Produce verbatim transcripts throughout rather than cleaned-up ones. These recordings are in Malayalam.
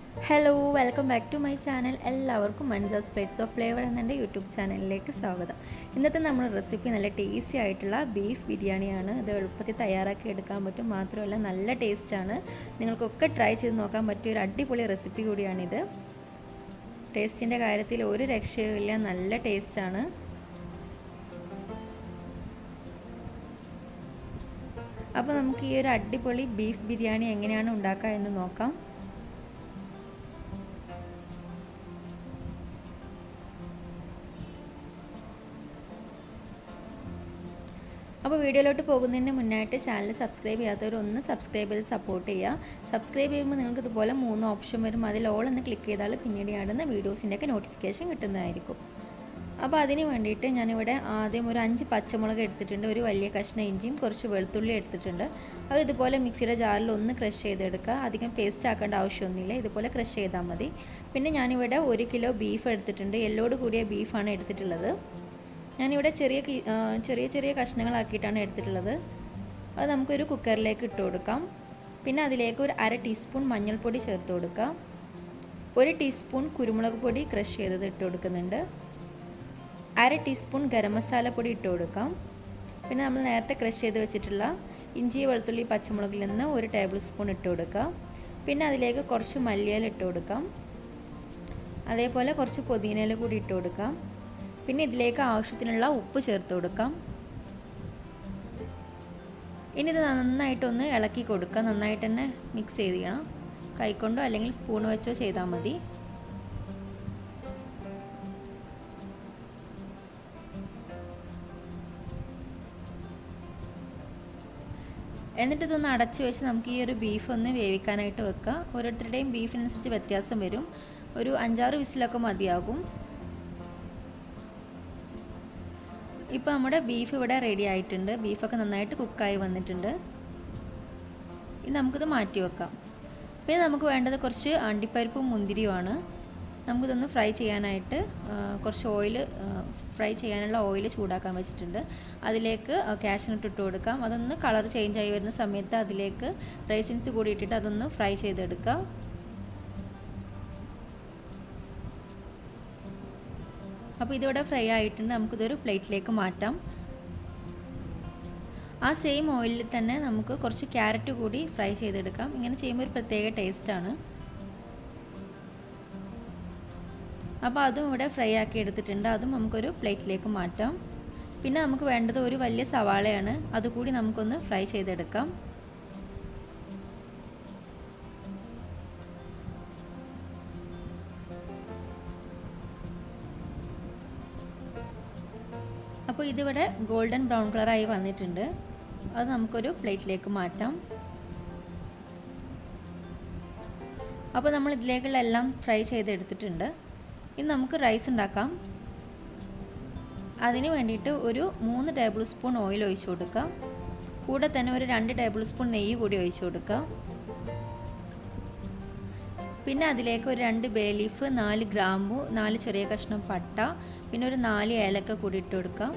Hello welcome back to my channel. എല്ലാവർക്കും മൻസാസ് പ്ലേറ്റ്സ് ഓഫ് ഫ്ലേവർ എന്നെ യൂട്യൂബ് ചാനലിലേക്ക് സ്വാഗതം. ഇന്നത്തെ നമ്മുടെ റെസിപ്പി നല്ല ടേസ്റ്റി ആയിട്ടുള്ള ബീഫ് ബിരിയാണിയാണ്. ഇത് എളുപ്പത്തിൽ തയ്യാറാക്കി എടുക്കാൻ പറ്റും, മാത്രമല്ല നല്ല ടേസ്റ്റാണ്. നിങ്ങൾക്കൊക്കെ ട്രൈ ചെയ്ത് നോക്കാൻ പറ്റിയ ഒരു അടിപൊളി റെസിപ്പി കൂടിയാണിത്. ടേസ്റ്റിൻ്റെ കാര്യത്തിൽ ഒരു രക്ഷയുമില്ല, നല്ല ടേസ്റ്റാണ്. അപ്പോൾ നമുക്ക് ഈ ഒരു അടിപൊളി ബീഫ് ബിരിയാണി എങ്ങനെയാണ് ഉണ്ടാക്കുക എന്ന് നോക്കാം. അപ്പോൾ വീഡിയോയിലോട്ട് പോകുന്നതിന് മുന്നായിട്ട് ചാനൽ സബ്സ്ക്രൈബ് ചെയ്യാത്തവർ ഒന്ന് സബ്സ്ക്രൈബ് ചെയ്ത് സപ്പോർട്ട് ചെയ്യുക. സബ്സ്ക്രൈബ് ചെയ്യുമ്പോൾ നിങ്ങൾക്ക് ഇതുപോലെ മൂന്ന് ഓപ്ഷൻ വരും. അതിൽ ഓൾ എന്ന് ക്ലിക്ക് ചെയ്താൽ പിന്നീട് ആടുന്ന വീഡിയോസിൻ്റെയൊക്കെ നോട്ടിഫിക്കേഷൻ കിട്ടുന്നതായിരിക്കും. അപ്പോൾ അതിന് വേണ്ടിയിട്ട് ഞാനിവിടെ ആദ്യം ഒരു അഞ്ച് പച്ചമുളക് എടുത്തിട്ടുണ്ട്, ഒരു വലിയ കഷ്ണം ഇഞ്ചിയും കുറച്ച് വെളുത്തുള്ളി എടുത്തിട്ടുണ്ട്. അത് ഇതുപോലെ മിക്സിയുടെ ജാറിൽ ഒന്ന് ക്രഷ് ചെയ്തെടുക്കുക. അധികം പേസ്റ്റ് ആക്കേണ്ട ആവശ്യമൊന്നുമില്ല, ഇതുപോലെ ക്രഷ് ചെയ്താൽ മതി. പിന്നെ ഞാനിവിടെ ഒരു കിലോ ബീഫ് എടുത്തിട്ടുണ്ട്, എല്ലോട് കൂടിയ ബീഫാണ് എടുത്തിട്ടുള്ളത്. ഞാനിവിടെ ചെറിയ ചെറിയ ചെറിയ കഷ്ണങ്ങളാക്കിയിട്ടാണ് എടുത്തിട്ടുള്ളത്. അത് നമുക്കൊരു കുക്കറിലേക്ക് ഇട്ട് കൊടുക്കാം. പിന്നെ അതിലേക്ക് ഒരു അര ടീസ്പൂൺ മഞ്ഞൾപ്പൊടി ചേർത്ത് കൊടുക്കാം. ഒരു ടീസ്പൂൺ കുരുമുളക് പൊടി ക്രഷ് ചെയ്തത് ഇട്ട് കൊടുക്കുന്നുണ്ട്. അര ടീസ്പൂൺ ഗരം മസാല പൊടി ഇട്ട് കൊടുക്കാം. പിന്നെ നമ്മൾ നേരത്തെ ക്രഷ് ചെയ്ത് വെച്ചിട്ടുള്ള ഇഞ്ചി വെളുത്തുള്ളി പച്ചമുളകിൽ നിന്ന് ഒരു ടേബിൾ സ്പൂൺ ഇട്ട് കൊടുക്കാം. പിന്നെ അതിലേക്ക് കുറച്ച് മല്ലിയില ഇട്ട് കൊടുക്കാം. അതേപോലെ കുറച്ച് പുതിനയില കൂടി ഇട്ട് കൊടുക്കാം. പിന്നെ ഇതിലേക്ക് ആവശ്യത്തിനുള്ള ഉപ്പ് ചേർത്ത് കൊടുക്കാം. ഇനി ഇത് നന്നായിട്ടൊന്ന് ഇളക്കി കൊടുക്കുക. നന്നായിട്ട് തന്നെ മിക്സ് ചെയ്യണം. കൈക്കൊണ്ടോ അല്ലെങ്കിൽ സ്പൂൺ വെച്ചോ ചെയ്താൽ മതി. എന്നിട്ട് ഇതൊന്ന് അടച്ച് വെച്ച് നമുക്ക് ഈ ഒരു ബീഫ് ഒന്ന് വേവിക്കാനായിട്ട് വെക്കാം. ഓരോരുത്തരുടെയും ബീഫിനനുസരിച്ച് വ്യത്യാസം വരും. ഒരു അഞ്ചാറ് വിസിലൊക്കെ മതിയാകും. ഇപ്പോൾ നമ്മുടെ ബീഫ് ഇവിടെ റെഡി ആയിട്ടുണ്ട്. ബീഫൊക്കെ നന്നായിട്ട് കുക്കായി വന്നിട്ടുണ്ട്. ഇനി നമുക്കിത് മാറ്റി വെക്കാം. പിന്നെ നമുക്ക് വേണ്ടത് കുറച്ച് അണ്ടിപ്പരിപ്പും മുന്തിരിയുമാണ്. നമുക്കിതൊന്ന് ഫ്രൈ ചെയ്യാനായിട്ട് കുറച്ച് ഓയിൽ ഫ്രൈ ചെയ്യാനുള്ള ഓയിൽ ചൂടാക്കാൻ വെച്ചിട്ടുണ്ട്. അതിലേക്ക് കാഷ്നട്ട് ഇട്ട് കൊടുക്കാം. അതൊന്ന് കളർ ചേഞ്ച് ആയി വരുന്ന സമയത്ത് അതിലേക്ക് റൈസിൻസ് കൂടി ഇട്ടിട്ട് അതൊന്ന് ഫ്രൈ ചെയ്തെടുക്കാം. അപ്പോൾ ഇതിവിടെ ഫ്രൈ ആയിട്ടുണ്ട്. നമുക്കിതൊരു പ്ലേറ്റിലേക്ക് മാറ്റാം. ആ സെയിം ഓയിലിൽ തന്നെ നമുക്ക് കുറച്ച് ക്യാരറ്റ് കൂടി ഫ്രൈ ചെയ്തെടുക്കാം. ഇങ്ങനെ ചെയ്യുമ്പോൾ ഒരു പ്രത്യേക ടേസ്റ്റാണ്. അപ്പോൾ അതും ഇവിടെ ഫ്രൈ ആക്കി എടുത്തിട്ടുണ്ട്. അതും നമുക്കൊരു പ്ലേറ്റിലേക്ക് മാറ്റാം. പിന്നെ നമുക്ക് വേണ്ടത് ഒരു വലിയ സവാളയാണ്. അതുകൂടി നമുക്കൊന്ന് ഫ്രൈ ചെയ്തെടുക്കാം. അപ്പോൾ ഇതിവിടെ ഗോൾഡൻ ബ്രൗൺ കളറായി വന്നിട്ടുണ്ട്. അത് നമുക്കൊരു പ്ലേറ്റിലേക്ക് മാറ്റാം. അപ്പോൾ നമ്മൾ ഇതിലേക്കുള്ള എല്ലാം ഫ്രൈ ചെയ്തെടുത്തിട്ടുണ്ട്. ഇനി നമുക്ക് റൈസ് ഉണ്ടാക്കാം. അതിന് വേണ്ടിയിട്ട് ഒരു മൂന്ന് ടേബിൾ സ്പൂൺ ഓയിൽ ഒഴിച്ചു കൊടുക്കാം. കൂടെ തന്നെ ഒരു രണ്ട് ടേബിൾ സ്പൂൺ നെയ്യ് കൂടി ഒഴിച്ചു കൊടുക്കാം. പിന്നെ അതിലേക്ക് ഒരു രണ്ട് ബേ ലീഫ്, നാല് ഗ്രാമ്പു, നാല് ചെറിയ കഷ്ണം പട്ട, പിന്നെ ഒരു നാല് ഏലക്ക കൂടി ഇട്ട് കൊടുക്കാം.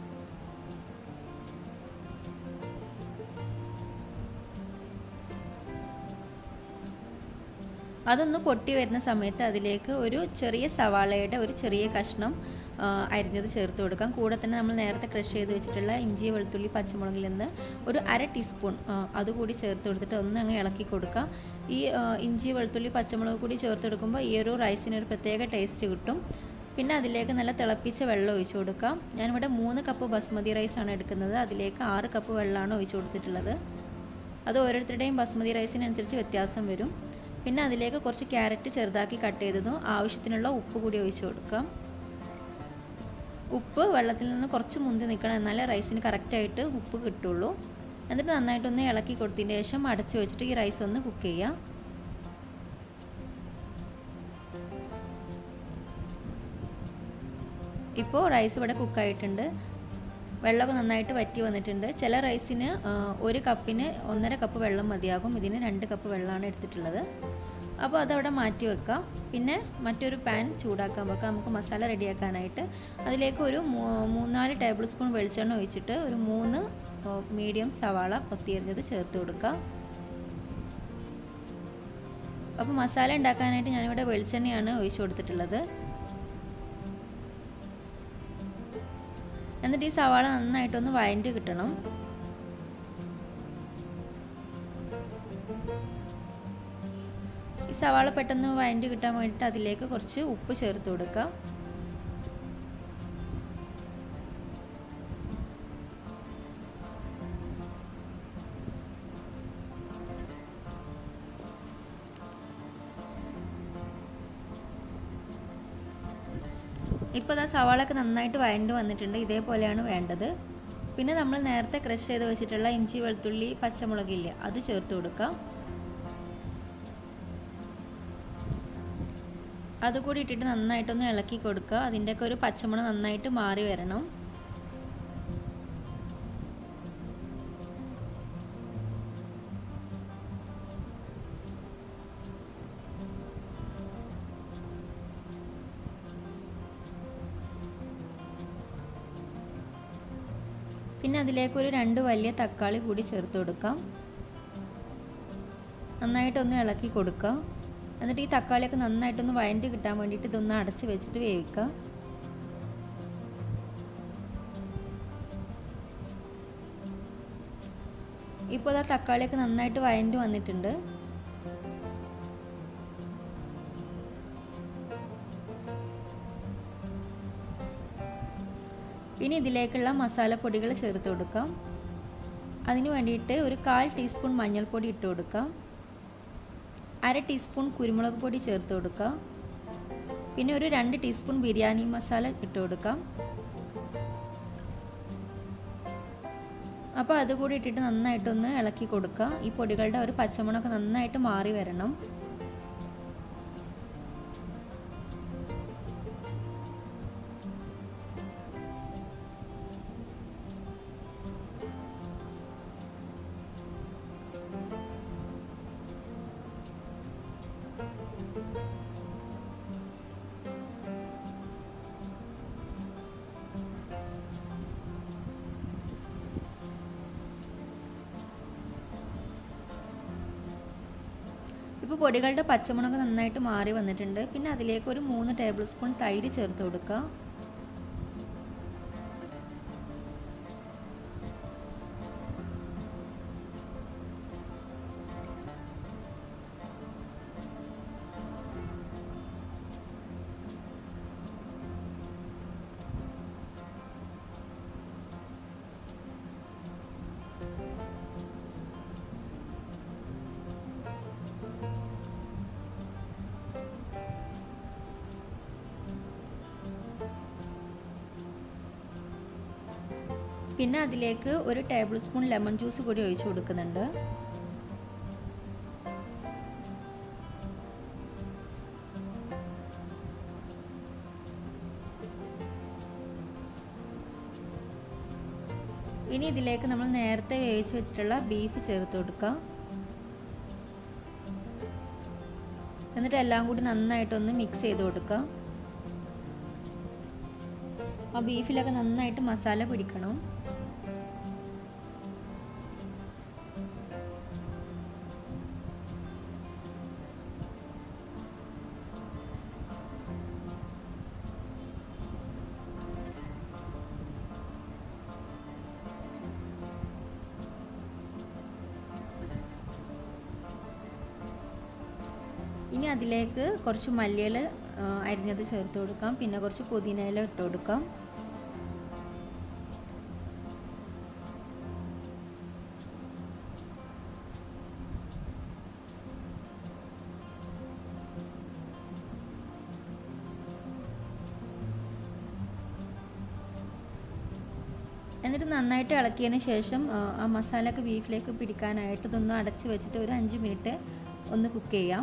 അതൊന്ന് പൊട്ടി വരുന്ന സമയത്ത് അതിലേക്ക് ഒരു ചെറിയ സവാളയുടെ ഒരു ചെറിയ കഷ്ണം അരിഞ്ഞത് ചേർത്ത് കൊടുക്കാം. കൂടെ തന്നെ നമ്മൾ നേരത്തെ ക്രഷ് ചെയ്ത് വെച്ചിട്ടുള്ള ഇഞ്ചി വെളുത്തുള്ളി പച്ചമുളകിൽ നിന്ന് ഒരു അര ടീസ്പൂൺ അതുകൂടി ചേർത്ത് കൊടുത്തിട്ട് ഒന്ന് അങ്ങ് ഇളക്കി കൊടുക്കാം. ഈ ഇഞ്ചി വെളുത്തുള്ളി പച്ചമുളക് കൂടി ചേർത്ത് കൊടുക്കുമ്പോൾ ഈ ഒരു റൈസിന് ഒരു പ്രത്യേക ടേസ്റ്റ് കിട്ടും. പിന്നെ അതിലേക്ക് നല്ല തിളപ്പിച്ച വെള്ളം ഒഴിച്ചു കൊടുക്കാം. ഞാനിവിടെ മൂന്ന് കപ്പ് ബസ്മതി റൈസാണ് എടുക്കുന്നത്. അതിലേക്ക് ആറ് കപ്പ് വെള്ളമാണ് ഒഴിച്ചു കൊടുത്തിട്ടുള്ളത്. അത് ഓരോരുത്തരുടെയും ബസ്മതി റൈസിനനുസരിച്ച് വ്യത്യാസം വരും. പിന്നെ അതിലേക്ക് കുറച്ച് ക്യാരറ്റ് ചെറുതാക്കി കട്ട് ചെയ്തതും ആവശ്യത്തിനുള്ള ഉപ്പ് കൂടി ഒഴിച്ചു കൊടുക്കാം. ഉപ്പ് വെള്ളത്തിൽ നിന്ന് കുറച്ച് മുന്തി നിൽക്കണം, എന്നാലേ റൈസിന് കറക്റ്റായിട്ട് ഉപ്പ് കിട്ടുള്ളൂ. എന്നിട്ട് നന്നായിട്ടൊന്ന് ഇളക്കി കൊടുത്തതിന് ശേഷം അടച്ചു വെച്ചിട്ട് ഈ റൈസ് ഒന്ന് കുക്ക് ചെയ്യാം. ഇപ്പോൾ റൈസ് ഇവിടെ കുക്കായിട്ടുണ്ട്. വെള്ളമൊക്കെ നന്നായിട്ട് വറ്റി വന്നിട്ടുണ്ട്. ചില റൈസിന് ഒരു കപ്പിന് ഒന്നര കപ്പ് വെള്ളം മതിയാകും. ഇതിന് രണ്ട് കപ്പ് വെള്ളമാണ് എടുത്തിട്ടുള്ളത്. അപ്പോൾ അതവിടെ മാറ്റി വെക്കാം. പിന്നെ മറ്റൊരു പാൻ ചൂടാക്കാൻ വെക്കാം നമുക്ക് മസാല റെഡിയാക്കാനായിട്ട്. അതിലേക്ക് ഒരു മൂന്നാല് ടേബിൾ സ്പൂൺ വെളിച്ചെണ്ണ ഒഴിച്ചിട്ട് ഒരു മൂന്ന് മീഡിയം സവാള കൊത്തിയരിഞ്ഞത് ചേർത്ത് കൊടുക്കാം. അപ്പോൾ മസാല ഉണ്ടാക്കാനായിട്ട് ഞാനിവിടെ വെളിച്ചെണ്ണയാണ് ഒഴിച്ചു കൊടുത്തിട്ടുള്ളത്. എന്നിട്ട് ഈ സവാള നന്നായിട്ടൊന്ന് വഴറ്റി കിട്ടണം. ഈ സവാള പെട്ടെന്ന് വഴറ്റി കിട്ടാൻ വേണ്ടിയിട്ട് അതിലേക്ക് കുറച്ച് ഉപ്പ് ചേർത്ത് കൊടുക്കാം. ഇപ്പോൾ ആ സവാളൊക്കെ നന്നായിട്ട് വഴണ്ട് വന്നിട്ടുണ്ട്. ഇതേപോലെയാണ് വേണ്ടത്. പിന്നെ നമ്മൾ നേരത്തെ ക്രഷ് ചെയ്ത് വെച്ചിട്ടുള്ള ഇഞ്ചി വെളുത്തുള്ളി പച്ചമുളകില്ലേ അത് ചേർത്ത് കൊടുക്കാം. അതുകൂടി ഇട്ടിട്ട് നന്നായിട്ടൊന്ന് ഇളക്കി കൊടുക്കുക. അതിൻ്റെയൊക്കെ ഒരു പച്ചമണം നന്നായിട്ട് മാറി വരണം. പിന്നെ അതിലേക്കൊരു രണ്ട് വലിയ തക്കാളി കൂടി ചേർത്ത് കൊടുക്കാം. നന്നായിട്ടൊന്ന് ഇളക്കി കൊടുക്കുക. എന്നിട്ട് ഈ തക്കാളിയൊക്കെ നന്നായിട്ടൊന്ന് വഴറ്റി കിട്ടാൻ വേണ്ടിയിട്ട് ഇതൊന്ന് അടച്ച് വെച്ചിട്ട് വേവിക്കുക. ഇപ്പോൾ ആ തക്കാളിയൊക്കെ നന്നായിട്ട് വഴറ്റി വന്നിട്ടുണ്ട്. ഇനി ഇതിലേക്കുള്ള മസാലപ്പൊടികൾ ചേർത്ത് കൊടുക്കാം. അതിന് വേണ്ടിയിട്ട് ഒരു കാൽ ടീസ്പൂൺ മഞ്ഞൾപ്പൊടി ഇട്ട് കൊടുക്കാം. അര ടീസ്പൂൺ കുരുമുളക് പൊടി ചേർത്ത് കൊടുക്കാം. പിന്നെ ഒരു രണ്ട് ടീസ്പൂൺ ബിരിയാണി മസാല ഇട്ട് കൊടുക്കാം. അപ്പോൾ അതുകൂടി ഇട്ടിട്ട് നന്നായിട്ടൊന്ന് ഇളക്കി കൊടുക്കുക. ഈ പൊടികളുടെ ഒരു പച്ചമണമൊക്കെ നന്നായിട്ട് മാറി വരണം. ഇപ്പോൾ പൊടികളുടെ പച്ചമുളക് നന്നായിട്ട് മാറി വന്നിട്ടുണ്ട്. പിന്നെ അതിലേക്ക് ഒരു മൂന്ന് ടേബിൾ സ്പൂൺ തൈര് ചേർത്ത് കൊടുക്കുക. പിന്നെ അതിലേക്ക് ഒരു ടേബിൾ സ്പൂൺ ലെമൺ ജ്യൂസ് കൂടി ഒഴിച്ചു കൊടുക്കുന്നുണ്ട്. ഇനി ഇതിലേക്ക് നമ്മൾ നേരത്തെ വേവിച്ച് വെച്ചിട്ടുള്ള ബീഫ് ചേർത്ത് കൊടുക്കാം. എന്നിട്ട് എല്ലാം കൂടി നന്നായിട്ടൊന്ന് മിക്സ് ചെയ്ത് കൊടുക്കാം. ആ ബീഫിലൊക്കെ നന്നായിട്ട് മസാല പിടിക്കണം. ഇനി അതിലേക്ക് കുറച്ച് മല്ലിയില അരിഞ്ഞത് ചേർത്ത് കൊടുക്കാം. പിന്നെ കുറച്ച് പുതിനയില ഇട്ട് കൊടുക്കാം. എന്നിട്ട് നന്നായിട്ട് ഇളക്കിയതിന് ശേഷം ആ മസാലയൊക്കെ ബീഫിലേക്ക് പിടിക്കാനായിട്ട് ഇതൊന്ന് അടച്ച് വെച്ചിട്ട് ഒരു അഞ്ച് മിനിറ്റ് ഒന്ന് കുക്ക് ചെയ്യാം.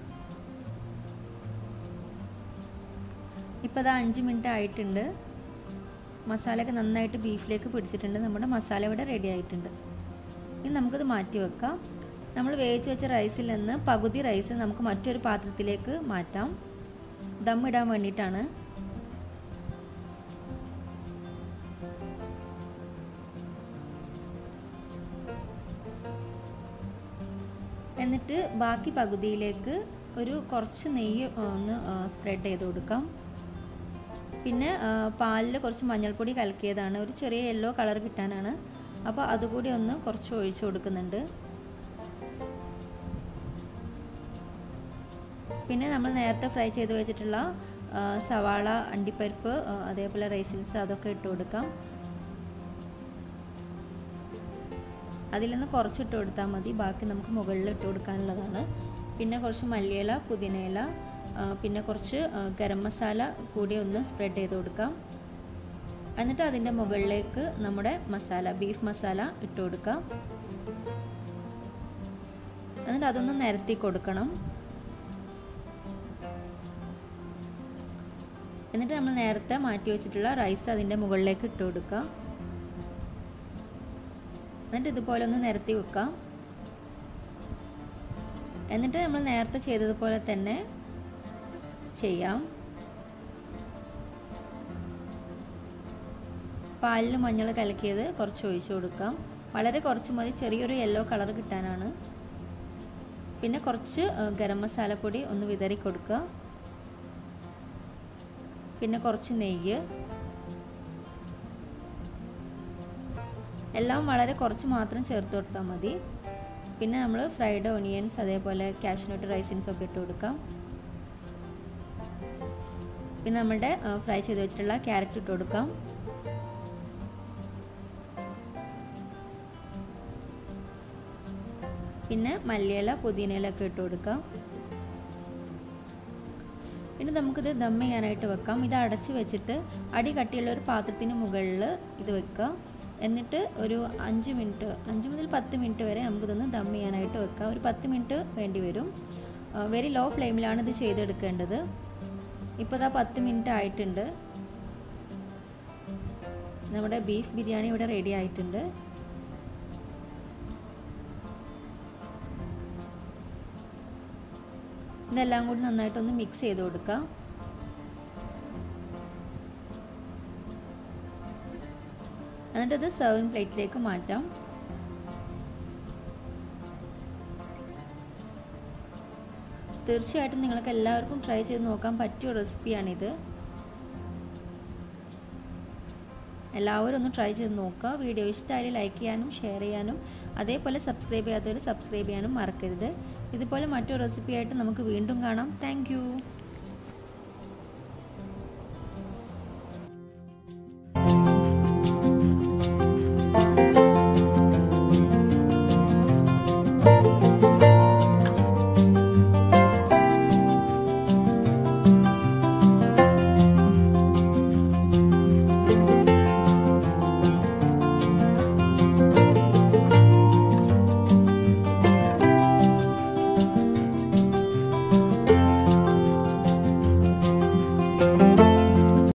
ഇപ്പോൾ അത് അഞ്ച് മിനിറ്റ് ആയിട്ടുണ്ട്. മസാലയൊക്കെ നന്നായിട്ട് ബീഫിലേക്ക് പിടിച്ചിട്ടുണ്ട്. നമ്മുടെ മസാല ഇവിടെ റെഡി ആയിട്ടുണ്ട്. ഇനി നമുക്കിത് മാറ്റി വെക്കാം. നമ്മൾ വേവിച്ച് വെച്ച റൈസിൽ നിന്ന് പകുതി റൈസ് നമുക്ക് മറ്റൊരു പാത്രത്തിലേക്ക് മാറ്റാം. ദം ഇടാൻ വേണ്ടിയിട്ടാണ്. എന്നിട്ട് ബാക്കി പകുതിയിലേക്ക് ഒരു കുറച്ച് നെയ്യ് ഒന്ന് സ്പ്രെഡ് ചെയ്ത് കൊടുക്കാം. പിന്നെ പാലിൽ കുറച്ച് മഞ്ഞൾപ്പൊടി കലക്കിയതാണ്, ഒരു ചെറിയ യെല്ലോ കളർ കിട്ടാനാണ്. അപ്പോൾ അതുകൂടി ഒന്ന് കുറച്ച് ഒഴിച്ചു കൊടുക്കുന്നുണ്ട്. പിന്നെ നമ്മൾ നേരത്തെ ഫ്രൈ ചെയ്ത് വെച്ചിട്ടുള്ള സവാള, അണ്ടിപ്പരിപ്പ്, അതേപോലെ റൈസിൻസ് അതൊക്കെ ഇട്ട് കൊടുക്കാം. അതിൽ നിന്ന് കുറച്ചിട്ട് കൊടുത്താൽ മതി, ബാക്കി നമുക്ക് മുകളിൽ ഇട്ട് കൊടുക്കാനുള്ളതാണ്. പിന്നെ കുറച്ച് മല്ലിയില, പുതിനയില, പിന്നെ കുറച്ച് ഗരം മസാല കൂടി ഒന്ന് സ്പ്രെഡ് ചെയ്ത് കൊടുക്കാം. എന്നിട്ട് അതിൻ്റെ മുകളിലേക്ക് നമ്മുടെ മസാല, ബീഫ് മസാല ഇട്ട് കൊടുക്കാം. എന്നിട്ട് അതൊന്ന് നിരത്തി കൊടുക്കണം. എന്നിട്ട് നമ്മൾ നേരത്തെ മാറ്റി വെച്ചിട്ടുള്ള റൈസ് അതിൻ്റെ മുകളിലേക്ക് ഇട്ട് കൊടുക്കാം. എന്നിട്ട് ഇതുപോലെ ഒന്ന് നിരത്തി വെക്കാം. എന്നിട്ട് നമ്മൾ നേരത്തെ ചെയ്തതുപോലെ തന്നെ ചെയ്യാം. പാലിൽ മഞ്ഞൾ കലക്കിയത് കുറച്ച് ഒഴിച്ചു കൊടുക്കാം. വളരെ കുറച്ച് മതി, ചെറിയൊരു യെല്ലോ കളർ കിട്ടാനാണ്. പിന്നെ കുറച്ച് ഗരം മസാലപ്പൊടി ഒന്ന് വിതറി കൊടുക്കുക. പിന്നെ കുറച്ച് നെയ്യ്, എല്ലാം വളരെ കുറച്ച് മാത്രം ചേർത്ത് കൊടുത്താൽ മതി. പിന്നെ നമ്മൾ ഫ്രൈഡ് ഓണിയൻസ്, അതേപോലെ കാഷ്നട്ട്, റൈസിൻസ് ഒക്കെ ഇട്ട് കൊടുക്കാം. പിന്നെ നമ്മുടെ ഫ്രൈ ചെയ്ത് വെച്ചിട്ടുള്ള ക്യാരറ്റ് ഇട്ട് കൊടുക്കാം. പിന്നെ മല്ലിയില, പുതിനയില ഒക്കെ ഇട്ട് കൊടുക്കാം. പിന്നെ നമുക്കിത് ദം ചെയ്യാനായിട്ട് വെക്കാം. ഇത് അടച്ച് വെച്ചിട്ട് അടി കട്ടിയുള്ള ഒരു പാത്രത്തിന് മുകളിൽ ഇത് വെക്കുക. എന്നിട്ട് ഒരു അഞ്ച് മിനിറ്റ് അഞ്ച് മുതൽ പത്ത് മിനിറ്റ് വരെ നമുക്കിതൊന്ന് ദം ചെയ്യാനായിട്ട് വെക്കാം. ഒരു പത്ത് മിനിറ്റ് വേണ്ടി വരും. വെരി ലോ ഫ്ലെയിമിലാണ് ഇത് ചെയ്തെടുക്കേണ്ടത്. ഇപ്പോൾ ഇതാ പത്ത് മിനിറ്റ് ആയിട്ടുണ്ട്. നമ്മുടെ ബീഫ് ബിരിയാണി ഇവിടെ റെഡി ആയിട്ടുണ്ട്. ഇതെല്ലാം കൂടി നന്നായിട്ടൊന്ന് മിക്സ് ചെയ്ത് കൊടുക്കാം. എന്നിട്ട് ഇത് സെർവിങ് പ്ലേറ്റിലേക്ക് മാറ്റാം. തീർച്ചയായിട്ടും നിങ്ങൾക്ക് എല്ലാവർക്കും ട്രൈ ചെയ്ത് നോക്കാൻ പറ്റിയ റെസിപ്പിയാണിത്. എല്ലാവരും ഒന്ന് ട്രൈ ചെയ്ത് നോക്കുക. വീഡിയോ ഇഷ്ടമായാലും ലൈക്ക് ചെയ്യാനും ഷെയർ ചെയ്യാനും അതേപോലെ സബ്സ്ക്രൈബ് ചെയ്യാത്തവർ സബ്സ്ക്രൈബ് ചെയ്യാനും മറക്കരുത്. ഇതുപോലെ മറ്റൊരു റെസിപ്പിയായിട്ട് നമുക്ക് വീണ്ടും കാണാം. താങ്ക്